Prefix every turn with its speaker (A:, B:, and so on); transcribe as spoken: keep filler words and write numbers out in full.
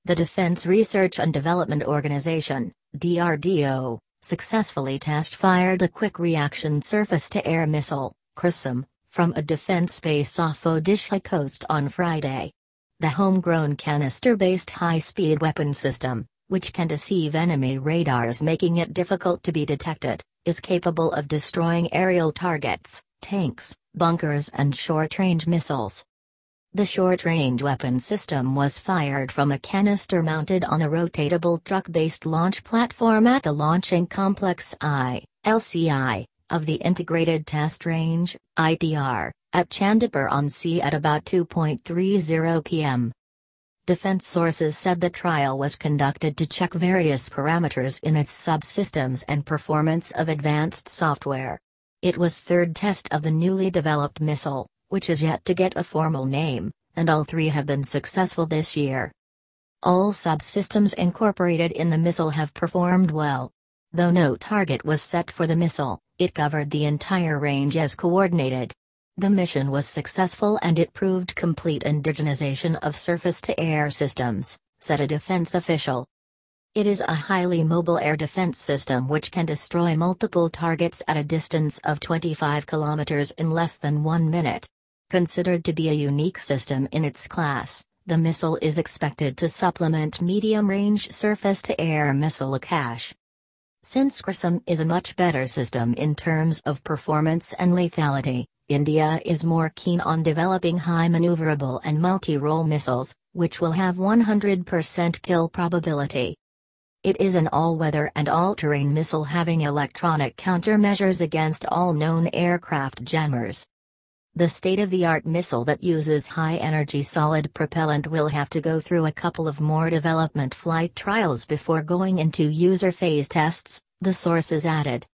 A: The Defense Research and Development Organization, D R D O, successfully test-fired a quick-reaction surface-to-air missile, Q R S A M, from a defense base off Odisha coast on Friday. The homegrown canister-based high-speed weapon system, which can deceive enemy radars making it difficult to be detected, is capable of destroying aerial targets, tanks, bunkers and short-range missiles. The short-range weapon system was fired from a canister mounted on a rotatable truck-based launch platform at the Launching Complex I L C I of the Integrated Test Range I T R, at Chandipur-on-sea at about two thirty p m Defense sources said the trial was conducted to check various parameters in its subsystems and performance of advanced software. It was third test of the newly developed missile, which is yet to get a formal name, and all three have been successful this year. All subsystems incorporated in the missile have performed well. Though no target was set for the missile, it covered the entire range as coordinated. The mission was successful and it proved complete indigenization of surface-to-air systems, said a defense official. It is a highly mobile air defense system which can destroy multiple targets at a distance of twenty-five kilometers in less than one minute. Considered to be a unique system in its class, the missile is expected to supplement medium-range surface-to-air missile cache. Since Q R S A M is a much better system in terms of performance and lethality, India is more keen on developing high maneuverable and multi-role missiles, which will have one hundred percent kill probability. It is an all-weather and all-terrain missile having electronic countermeasures against all known aircraft jammers. The state-of-the-art missile that uses high-energy solid propellant will have to go through a couple of more development flight trials before going into user phase tests, the sources added.